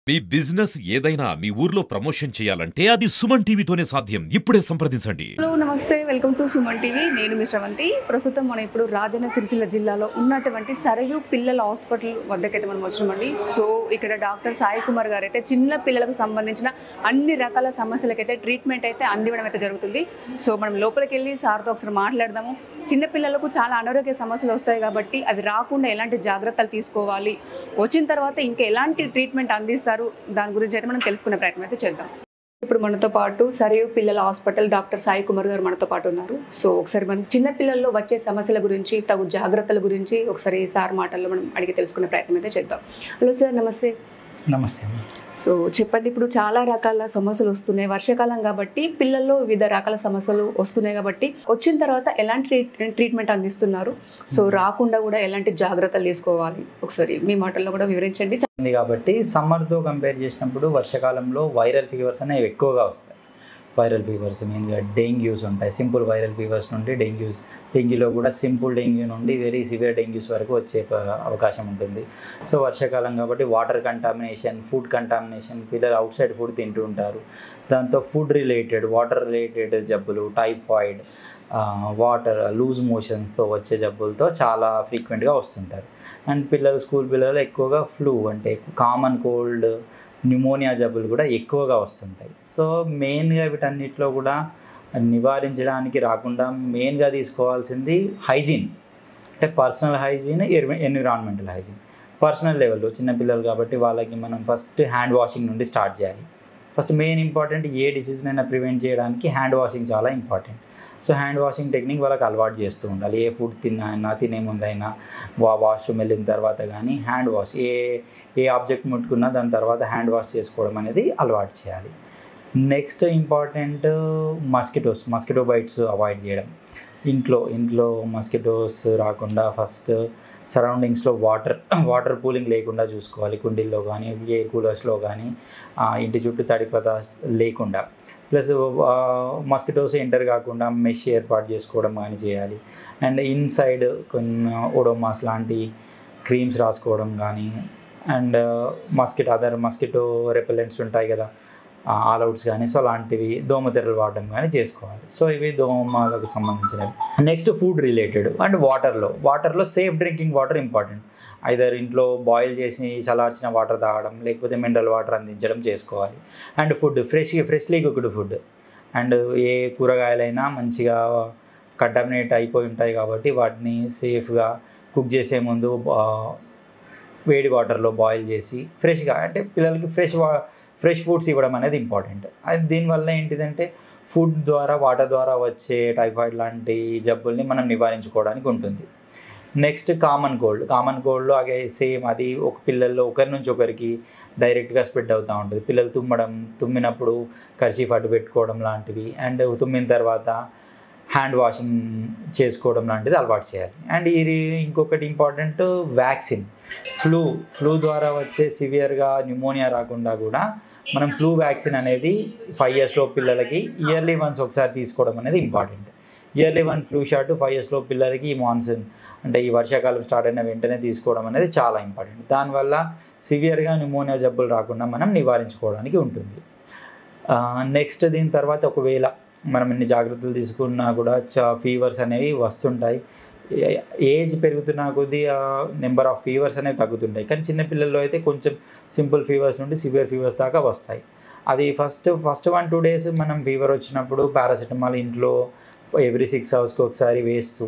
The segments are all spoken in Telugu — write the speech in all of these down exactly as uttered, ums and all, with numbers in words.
మీ బిజినెస్ ఏదైనా మీ ఊర్లో ప్రమోషన్ చేయాలంటే అది సుమన్ టీవీతోనే సాధ్యం. ఇప్పుడే సంప్రదించండి. హలో నమస్తే, వెల్కమ్ టు సుమన్ టీవీ. నేను మీ శ్రవంతి. ప్రస్తుతం మనం ఇప్పుడు రాజన్న సిరిసిల్ల జిల్లాలో ఉన్నటువంటి సరయు పిల్లల హాస్పిటల్ వద్దకైతే మనం వచ్చినామండి. సో ఇక్కడ డాక్టర్ సాయి కుమార్ గారు అయితే చిన్న పిల్లలకు సంబంధించిన అన్ని రకాల సమస్యలకైతే ట్రీట్మెంట్ అయితే అందివ్వడం అయితే జరుగుతుంది. సో మనం లోపలికి వెళ్ళి సార్తో ఒకసారి మాట్లాడదాము. చిన్న పిల్లలకు చాలా అనారోగ్య సమస్యలు వస్తాయి కాబట్టి అవి రాకుండా ఎలాంటి జాగ్రత్తలు తీసుకోవాలి, వచ్చిన తర్వాత ఇంకా ఎలాంటి ట్రీట్మెంట్ అందిస్తారు, దాని గురించి అయితే మనం తెలుసుకునే ప్రయత్నం అయితే చేద్దాం. ఇప్పుడు మనతో పాటు సరయు పిల్లల హాస్పిటల్ డాక్టర్ సాయి కుమార్ గారు మనతో పాటు ఉన్నారు. సో ఒకసారి మనం చిన్న పిల్లల్లో వచ్చే సమస్యల గురించి, తగు జాగ్రత్తల గురించి ఒకసారి సార్ మాటల్లో మనం అడిగి తెలుసుకునే ప్రయత్నం అయితే చేద్దాం. హలో సార్, నమస్తే. నమస్తే. సో చెప్పండి, ఇప్పుడు చాలా రకాల సమస్యలు వస్తున్నాయి, వర్షాకాలం కాబట్టి పిల్లల్లో వివిధ రకాల సమస్యలు వస్తున్నాయి కాబట్టి వచ్చిన తర్వాత ఎలాంటి ట్రీట్మెంట్ అందిస్తున్నారు, సో రాకుండా కూడా ఎలాంటి జాగ్రత్తలు తీసుకోవాలి ఒకసారి మీ మాటల్లో కూడా వివరించండి. కాబట్టి సమ్మర్తో కంపేర్ చేసినప్పుడు వర్షాకాలంలో వైరల్ ఫీవర్స్ అనేవి ఎక్కువగా వస్తాయి. వైరల్ ఫీవర్స్ మెయిన్గా డెంగ్యూస్ ఉంటాయి. సింపుల్ వైరల్ ఫీవర్స్ నుండి డెంగ్యూస్, డెంగ్యూలో కూడా సింపుల్ డెంగ్యూ నుండి వెరీ సివియర్ డెంగ్యూస్ వరకు వచ్చే అవకాశం ఉంటుంది. సో వర్షాకాలం కాబట్టి వాటర్ కంటామినేషన్, ఫుడ్ కంటామినేషన్, పిల్లలు అవుట్ సైడ్ ఫుడ్ తింటూ ఉంటారు. దాంతో ఫుడ్ రిలేటెడ్, వాటర్ రిలేటెడ్ జబ్బులు, టైఫాయిడ్, వాటర్ లూజ్ మోషన్స్తో వచ్చే జబ్బులతో చాలా ఫ్రీక్వెంట్గా వస్తుంటారు. అండ్ పిల్లలు, స్కూల్ పిల్లలు ఎక్కువగా ఫ్లూ అంటే కామన్ కోల్డ్, న్యూమోనియా జబ్బులు కూడా ఎక్కువగా వస్తుంటాయి. సో మెయిన్గా వీటన్నిటిలో కూడా నివారించడానికి రాకుండా మెయిన్గా తీసుకోవాల్సింది హైజీన్, అంటే personal hygiene, environmental hygiene. Personal లెవెల్లో చిన్నపిల్లలు కాబట్టి వాళ్ళకి మనం ఫస్ట్ హ్యాండ్ వాషింగ్ నుండి స్టార్ట్ చేయాలి. ఫస్ట్ మెయిన్ ఇంపార్టెంట్, ఏ డిసీజ్నైనా ప్రివెంట్ చేయడానికి హ్యాండ్ వాషింగ్ చాలా important. So hand washing technique వాళ్ళకి అలవాటు చేస్తూ ఉండాలి. ఏ ఫుడ్ తిన్నా, తినే ముందైనా, వా వాష్రూమ్ వెళ్ళిన తర్వాత కానీ హ్యాండ్ వాష్, ఏ ఏ ఆబ్జెక్ట్ ముట్టుకున్నా దాని తర్వాత హ్యాండ్ వాష్ చేసుకోవడం అనేది అలవాటు చేయాలి. Next important mosquitoes, mosquito bites avoid చేయడం. ఇంట్లో ఇంట్లో మస్కిటోస్ రాకుండా ఫస్ట్ సరౌండింగ్స్లో వాటర్ వాటర్ పూలింగ్ లేకుండా చూసుకోవాలి. కుండీల్లో కానీ, ఎయిర్ కూలర్స్లో కానీ, ఇంటి చుట్టూ తడి పదార్థ లేకుండా. ప్లస్ మస్కిటోస్ ఎంటర్ కాకుండా మెష్ ఏర్పాటు చేసుకోవడం కానీ చేయాలి. అండ్ ఇన్సైడ్ కొన్ని ఓడోమాస్ లాంటి క్రీమ్స్ రాసుకోవడం కానీ, and mosquito other mosquito repellents ఉంటాయి కదా, ఆల్ అవుట్స్ కానీ, సో అలాంటివి దోమతెరలు వాడడం కానీ చేసుకోవాలి. సో ఇవి దోమలకు సంబంధించినవి. నెక్స్ట్ ఫుడ్ రిలేటెడ్ అండ్ వాటర్లో వాటర్లో safe drinking water important. Either ఇంట్లో బాయిల్ చేసి చల్లార్చిన వాటర్ తాగడం, లేకపోతే మినరల్ వాటర్ అందించడం చేసుకోవాలి. And food fresh freshly cooked food. And ఏ కూరగాయలైనా మంచిగా కంటామినేట్ అయిపోయి ఉంటాయి కాబట్టి వాటిని సేఫ్గా కుక్ చేసే ముందు వేడి వాటర్లో బాయిల్ చేసి ఫ్రెష్గా, అంటే పిల్లలకి ఫ్రెష్ వా ఫ్రెష్ ఫుడ్స్ ఇవ్వడం అనేది ఇంపార్టెంట్. అది దీనివల్ల ఏంటిదంటే ఫుడ్ ద్వారా, వాటర్ ద్వారా వచ్చే టైఫాయిడ్ లాంటి జబ్బుల్ని మనం నివారించుకోవడానికి ఉంటుంది. Next common cold. కామన్ కోల్డ్లో అగే సేమ్ అది ఒక పిల్లల్లో ఒకరి నుంచి ఒకరికి డైరెక్ట్గా స్ప్రెడ్ అవుతూ ఉంటుంది. పిల్లలు తుమ్మడం, తుమ్మినప్పుడు కర్చీఫ్ అడ్డు పెట్టుకోవడం లాంటివి, అండ్ తుమ్మిన తర్వాత హ్యాండ్ వాషింగ్ చేసుకోవడం లాంటిది అలవాటు చేయాలి. అండ్ ఇది ఇంకొకటి ఇంపార్టెంట్, వ్యాక్సిన్. ఫ్లూ ఫ్లూ ద్వారా వచ్చే సివియర్గా న్యూమోనియా రాకుండా కూడా మనం ఫ్లూ వ్యాక్సిన్ అనేది ఫైవ్ ఇయర్స్లో పిల్లలకి ఇయర్లీ వన్స్ ఒకసారి తీసుకోవడం అనేది important. Yearly one flu shot five ఇయర్స్లో పిల్లలకి ఈ మాన్సూన్ అంటే ఈ వర్షాకాలం స్టార్ట్ అయిన వెంటనే తీసుకోవడం అనేది చాలా ఇంపార్టెంట్. దానివల్ల సివియర్గా న్యూమోనియా జబ్బులు రాకుండా మనం నివారించుకోవడానికి ఉంటుంది. నెక్స్ట్ దీని తర్వాత ఒకవేళ మనం ఎన్ని జాగ్రత్తలు తీసుకున్నా కూడా చా ఫీవర్స్ అనేవి వస్తుంటాయి. ఏజ్ పెరుగుతున్న కొద్దీ నెంబర్ ఆఫ్ ఫీవర్స్ అనేవి తగ్గుతుంటాయి. కానీ చిన్నపిల్లల్లో అయితే కొంచెం సింపుల్ ఫీవర్స్ నుండి సివియర్ ఫీవర్స్ దాకా వస్తాయి. అది first first one two days మనం ఫీవర్ వచ్చినప్పుడు పారాసిటమాల్ ఇంట్లో ఎవ్రీ సిక్స్ అవర్స్కి ఒకసారి వేస్తూ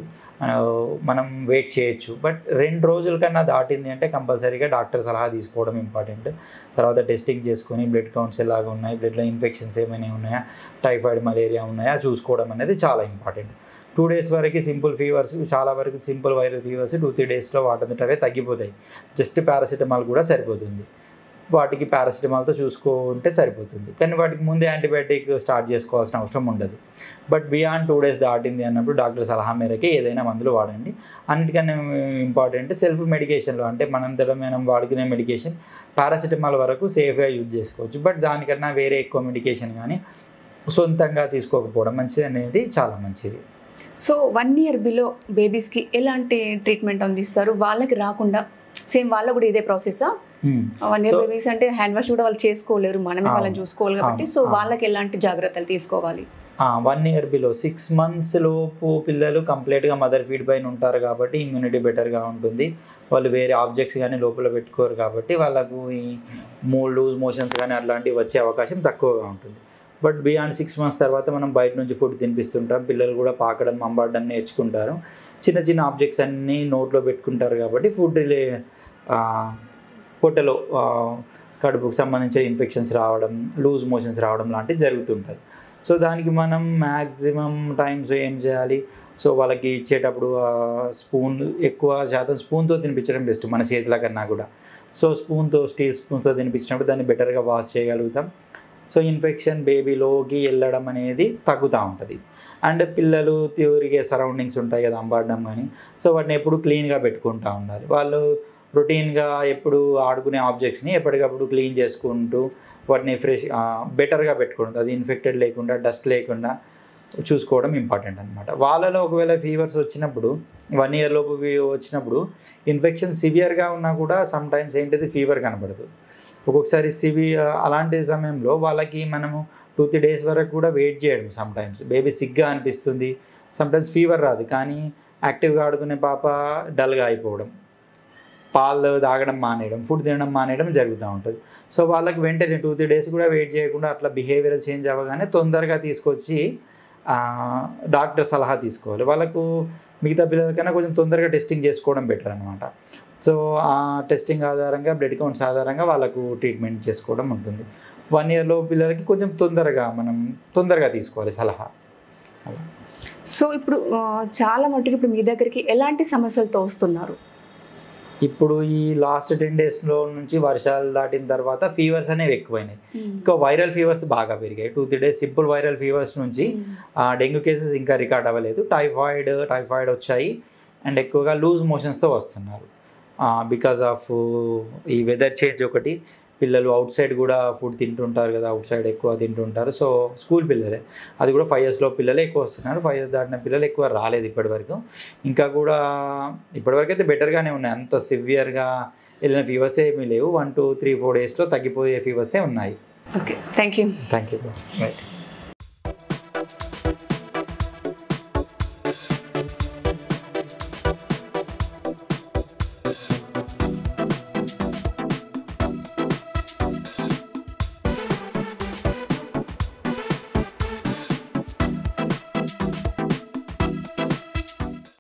మనం వెయిట్ చేయొచ్చు. బట్ రెండు రోజుల కన్నా దాటింది అంటే కంపల్సరీగా డాక్టర్ సలహా తీసుకోవడం ఇంపార్టెంట్. తర్వాత టెస్టింగ్ చేసుకొని బ్లడ్ కౌంట్స్ ఎలాగ ఉన్నాయి, బ్లడ్లో ఇన్ఫెక్షన్స్ ఏమైనా ఉన్నాయా, టైఫాయిడ్, మలేరియా ఉన్నాయా చూసుకోవడం అనేది చాలా ఇంపార్టెంట్. టూ డేస్ వరకు సింపుల్ ఫీవర్స్, చాలా వరకు simple viral fevers two three డేస్లో వాటంతటవే తగ్గిపోతాయి. జస్ట్ పారాసిటమాల్ కూడా సరిపోతుంది. వాటికి పారాసిటమాల్తో చూసుకుంటే సరిపోతుంది. కానీ వాటికి ముందే యాంటీబయాటిక్ స్టార్ట్ చేసుకోవాల్సిన అవసరం ఉండదు. బట్ బియాండ్ టూ డేస్ దాటింది అన్నప్పుడు డాక్టర్ సలహా మేరకే ఏదైనా మందులు వాడండి. అన్నిటికన్నా ఇంపార్టెంట్ సెల్ఫ్ మెడికేషన్లో, అంటే మనంతటా మనం వాడుకునే మెడికేషన్ పారాసిటమాల్ వరకు సేఫ్గా యూజ్ చేసుకోవచ్చు. బట్ దానికన్నా వేరే ఎక్కువ మెడికేషన్ కానీ సొంతంగా తీసుకోకపోవడం మంచిది అనేది చాలా మంచిది. సో వన్ ఇయర్ బిలో బేబీస్కి ఎలాంటి ట్రీట్మెంట్ అందిస్తారు? వాళ్ళకి రాకుండా సేమ్ వాళ్ళకు కూడా ఇదే ప్రాసెసా? వన్ ఇయర్ బేబీస్ అంటే హ్యాండ్ వాష్ కూడా వాళ్ళు చేసుకోలేరు, మనమే అవును. వాళ్ళని చూసుకోవాలి కాబట్టి. సో అవును. వాళ్ళకి ఎలాంటి జాగ్రత్తలు తీసుకోవాలి? One year below six months లోపు పిల్లలు కంప్లీట్గా మదర్ ఫీడ్ పైన ఉంటారు కాబట్టి ఇమ్యూనిటీ బెటర్గా ఉంటుంది. వాళ్ళు వేరే ఆబ్జెక్ట్స్ కానీ లోపల పెట్టుకోరు కాబట్టి వాళ్ళకు ఈ మూ లూజ్ మోషన్స్ కానీ అట్లాంటివి వచ్చే అవకాశం తక్కువగా ఉంటుంది. బట్ బియాండ్ సిక్స్ మంత్స్ తర్వాత మనం బయట నుంచి ఫుడ్ తినిపిస్తుంటాం, పిల్లలు కూడా పాకడం మంబాడడం నేర్చుకుంటారు, చిన్న చిన్న ఆబ్జెక్ట్స్ అన్నీ నోట్లో పెట్టుకుంటారు కాబట్టి ఫుడ్ రిలే పొట్టలో కడుపుకు సంబంధించిన ఇన్ఫెక్షన్స్ రావడం, లూజ్ మోషన్స్ రావడం లాంటివి జరుగుతుంటుంది. సో దానికి మనం మ్యాక్సిమం టైమ్స్ ఏం చేయాలి, సో వాళ్ళకి ఇచ్చేటప్పుడు స్పూన్ ఎక్కువ శాతం స్పూన్తో తినిపించడం బెస్ట్ మన చేతుల కన్నా కూడా. సో స్పూన్తో స్టీల్ స్పూన్తో తినిపించినప్పుడు దాన్ని బెటర్గా వాష్ చేయగలుగుతాం. సో ఇన్ఫెక్షన్ బేబీలోకి వెళ్ళడం అనేది తగ్గుతూ ఉంటుంది. అండ్ పిల్లలు తిరిగే సరౌండింగ్స్ ఉంటాయి కదా, అంబాడడం కానీ, సో వాటిని ఎప్పుడు క్లీన్గా పెట్టుకుంటూ ఉండాలి. వాళ్ళు రొటీన్గా ఎప్పుడు ఆడుకునే ఆబ్జెక్ట్స్ని ఎప్పటికప్పుడు క్లీన్ చేసుకుంటూ వాటిని ఫ్రెష్ బెటర్గా పెట్టుకోవడం, అది ఇన్ఫెక్టెడ్ లేకుండా డస్ట్ లేకుండా చూసుకోవడం ఇంపార్టెంట్ అనమాట. వాళ్ళలో ఒకవేళ ఫీవర్స్ వచ్చినప్పుడు వన్ ఇయర్ లోపు వచ్చినప్పుడు ఇన్ఫెక్షన్ సివియర్గా ఉన్నా కూడా సమ్ టైమ్స్ ఏంటిది ఫీవర్ కనబడదు. ఒక్కొక్కసారి సివియర్ అలాంటి సమయంలో వాళ్ళకి మనము టూ త్రీ డేస్ వరకు కూడా వెయిట్ చేయడం. సమ్ టైమ్స్ బేబీ సిగ్గా అనిపిస్తుంది, సమ్ టైమ్స్ ఫీవర్ రాదు కానీ యాక్టివ్గా ఆడుకునే పాప డల్గా అయిపోవడం, పాలు తాగడం మానేయడం, ఫుడ్ తినడం మానేయడం జరుగుతూ ఉంటుంది. సో వాళ్ళకి వెంటనే టూ త్రీ డేస్ కూడా వెయిట్ చేయకుండా అట్లా బిహేవియరల్ చేంజ్ అవ్వగానే తొందరగా తీసుకొచ్చి డాక్టర్ సలహా తీసుకోవాలి. వాళ్ళకు మిగతా పిల్లల కన్నా కొంచెం తొందరగా టెస్టింగ్ చేసుకోవడం బెటర్ అనమాట. సో ఆ టెస్టింగ్ ఆధారంగా బ్లడ్ కౌంట్స్ ఆధారంగా వాళ్ళకు ట్రీట్మెంట్ చేసుకోవడం ఉంటుంది. వన్ ఇయర్లో పిల్లలకి కొంచెం తొందరగా మనం తొందరగా తీసుకోవాలి సలహా. అలా సో ఇప్పుడు చాలా మట్టుకు ఇప్పుడు మీ దగ్గరికి ఎలాంటి సమస్యలతో వస్తున్నారు? ఇప్పుడు ఈ లాస్ట్ టెన్ డేస్లో నుంచి వర్షాలు దాటిన తర్వాత ఫీవర్స్ అనేవి ఎక్కువైనాయి. ఇంకా వైరల్ ఫీవర్స్ బాగా పెరిగాయి. Two three days simple viral fevers నుంచి డెంగ్యూ కేసెస్ ఇంకా రికార్డ్ అవ్వలేదు. టైఫాయిడ్ టైఫాయిడ్ వచ్చాయి అండ్ ఎక్కువగా లూజ్ మోషన్స్తో వస్తున్నారు బికాజ్ ఆఫ్ ఈ వెదర్ చేంజ్. ఒకటి పిల్లలు అవుట్ సైడ్ కూడా ఫుడ్ తింటుంటారు కదా, అవుట్ సైడ్ ఎక్కువ తింటుంటారు. సో స్కూల్ పిల్లలే, అది కూడా ఫైవ్ ఇయర్స్లో పిల్లలే ఎక్కువ వస్తున్నారు. ఫైవ్ ఇయర్స్ దాటిన పిల్లలు ఎక్కువ రాలేదు ఇప్పటివరకు. ఇంకా కూడా ఇప్పటివరకు అయితే బెటర్గానే ఉన్నాయి, అంత సివియర్గా వెళ్ళిన ఫీవర్స్ ఏమీ లేవు. వన్ టూ త్రీ ఫోర్ డేస్లో తగ్గిపోయే ఫీవర్సే ఉన్నాయి. Okay, thank you. Thank you. Right.